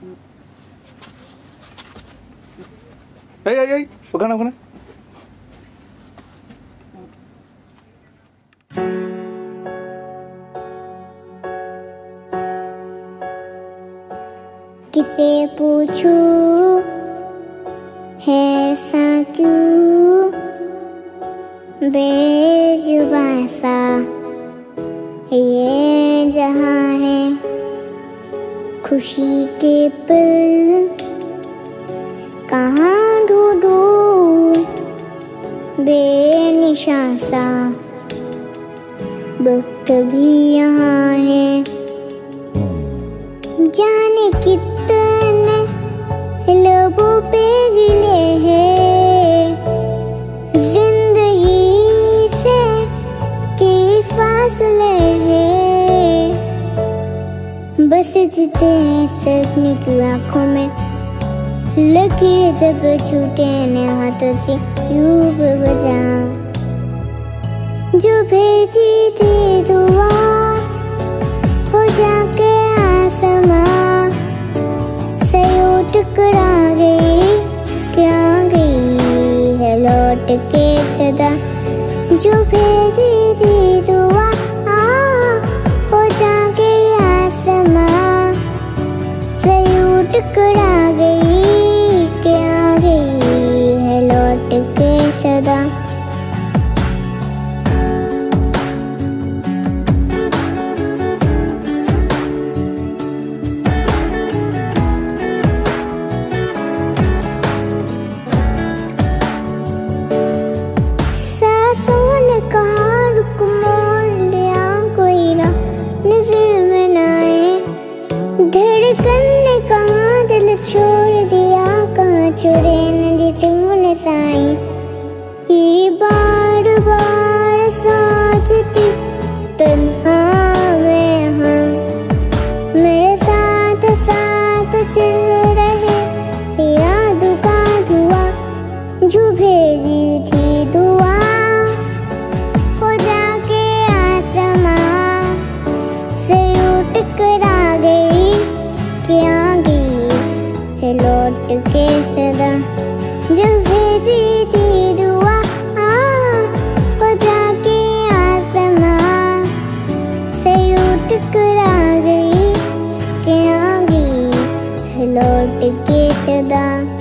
बुखाना बुखाना किसे पूछूं है ऐसा क्यों बेजुबां सा ये जहां है। खुशी के पल कहाँ ढूंढूं बेनिशान सा। वक्त भी यहाँ है जाने कितने लोगों पे गिले हैं जिंदगी से के फासले हैं। बस जीते सपने की आंखों में लकीर जब छूटे न हाथों से यूं बजा। जो भेजी थी दुआ हो जाके आसमां से यूं टकरा गई क्या गई है लौट के सदा। जो भेजी थी दुआ हो जाके आसमां से यूं टकरा गई क्या गई है लौट के सदा। धड़कन ने कहा दिल छोड़ दिया कहाँ छोड़े नदी तुमने साई। ये बार बार सोचती तन्हा में हम मेरे साथ साथ चल रहे यादों का धुआं। जो भेजी थी दुआ हो जाके आसमां से टकरा गई क्या गई है लौट के सदा। जो भेजी थी दुआ हो जाके आसमां से यूं टकरा गई क्या गई है लौट के सदा।